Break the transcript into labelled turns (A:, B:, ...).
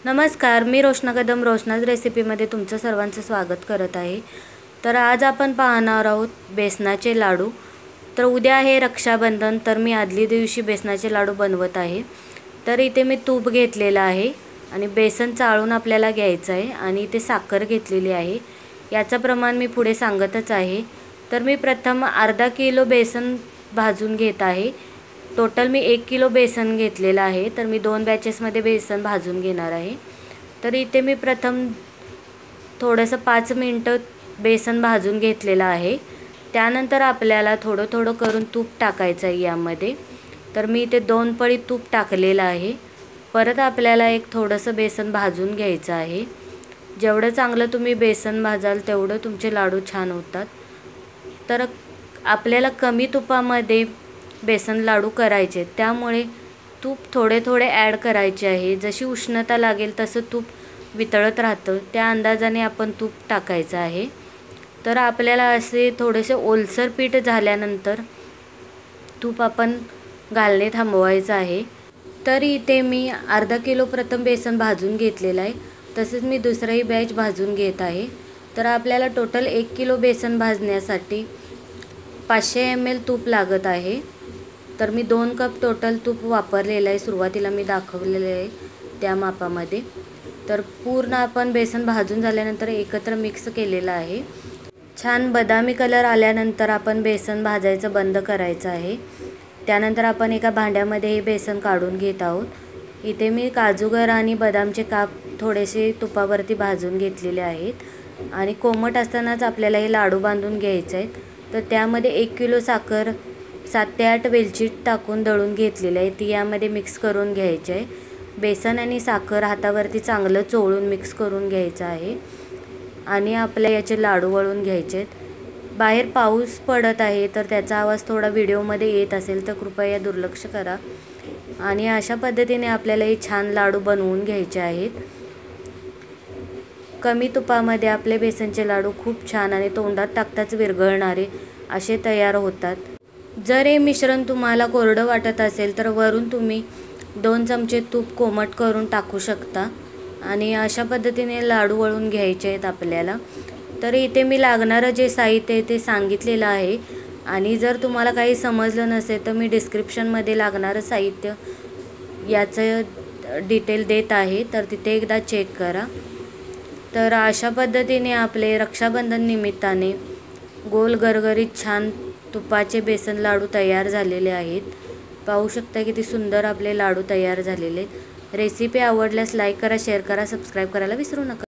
A: नमस्कार, मी रोशना कदम रोशनाज रेसिपीमध्ये तुमचं सर्वांचं स्वागत करत आहे। तर आज आपण पाहणार आहोत बेसनाचे लाडू। तर उद्या आहे रक्षाबंधन, तर मी आदल्या दिवशी बेसनाचे लाडू बनवत आहे। तर इथे मी तूप घेतलेलं आहे आणि बेसन चाळून आपल्याला घ्यायचं आहे आणि इथे साखर घेतलेली आहे। याचं प्रमाण मी पुढे सांगतच आहे। तर मी प्रथम अर्धा किलो बेसन भाजून घेत आहे। टोटल मी 1 किलो बेसन घेतलेलं आहे। तर मी 2 बॅचेसमध्ये बेसन भाजून घेणार आहे। तर इथे मी प्रथम थोडंसं 5 मिनिटं बेसन भाजून घेतलेलं आहे। त्यानंतर आपल्याला थोडं थोडं करून तूप टाकायचं आहे यामध्ये। तर मी इथे 2 पळी तूप टाकलेलं आहे। परत आपल्याला एक थोडंसं बेसन भाजून घ्यायचं आहे। जेवढं चांगलं तुम्ही बेसन भाजाल तेवढं तुमचे लाडू छान होतात। तर आपल्याला कमी तुपामध्ये बेसन लाडू करायचे, त्यामुळे तूप थोडे थोडे ॲड करायचे आहे। जशी उष्णता लागेल तसं तूप वितळत राहतं, त्या अंदाजाने आपण तूप टाकायचं आहे। तर आपल्याला असे थोडेसे ओलसर पीठ झाल्यानंतर तूप आपण घालणे थांबवायचं आहे। तर इथे मी अर्धा किलो प्रथम बेसन भाजून घेतलेलं आहे, तसेच मी दुसराही बॅच भाजून घेत आहे। तर आपल्याला टोटल 1 किलो बेसन भाजण्यासाठी 500 ml तूप लागत आहे। तर मी 2 कप टोटल तूप वापरलेलं आहे, सुरुवातीला मी दाखवलेलं आहे त्या मापामध्ये। तर पूर्ण आपण बेसन भाजून झाल्यानंतर एकत्र मिक्स केलेलं आहे। छान बदामी कलर आल्यानंतर आपण बेसन भाजायचं बंद करायचं आहे। त्यानंतर आपण एका भांड्यामध्ये हे बेसन काढून घेत आहोत। इथे मी काजूगर आणि बदामचे काप थोडेसे तुपावरती भाजून घेतलेले आहेत आणि कोमट असतानाच आपल्याला हे लाडू बांधून घ्यायचे आहेत। तर त्यामध्ये 1 किलो साखर 7 ते 8 वेलची टाकून दळून घेतलेली आहे, ती यामध्ये मिक्स करून घ्यायची आहे। बेसन आणि साखर हातावरती चांगलं चोळून मिक्स करून घ्यायचं आहे आणि आपल्या याचे लाडू वळून घ्यायचे आहेत। बाहेर पाऊस पडत आहे, तर त्याचा आवाज थोडा व्हिडिओमध्ये येत असेल तर कृपया दुर्लक्ष करा। आणि अशा पद्धतीने आपल्याला हे छान लाडू बनवून घ्यायचे आहेत। कमी तुपामध्ये आपले बेसनचे लाडू खूप छान आणि तोंडात टाकताच विरघळणारे असे तयार होतात। जर हे मिश्रण तुम्हाला कोरडं वाटत असेल तर वरून तुम्ही 2 चमचे तूप कोमट करून टाकू शकता आणि अशा पद्धतीने लाडू वळून घ्यायचे आहेत आपल्याला। तर इथे मी लागणारं जे साहित्य आहे ते सांगितलेलं आहे आणि जर तुम्हाला काही समजलं नसेल तर मी डिस्क्रिप्शनमध्ये लागणारं साहित्य याचं डिटेल देत आहे, तर तिथे एकदा चेक करा। तर अशा पद्धतीने आपले रक्षाबंधन निमित्ताने गोल गरगरीत छान तुपाचे बेसन लाडू तयार झालेले आहेत। पाहू शकता किती सुंदर आपले लाडू तयार झालेले आहेत। रेसिपी आवडल्यास लाईक करा, शेअर करा, सबस्क्राईब करायला विसरू नका।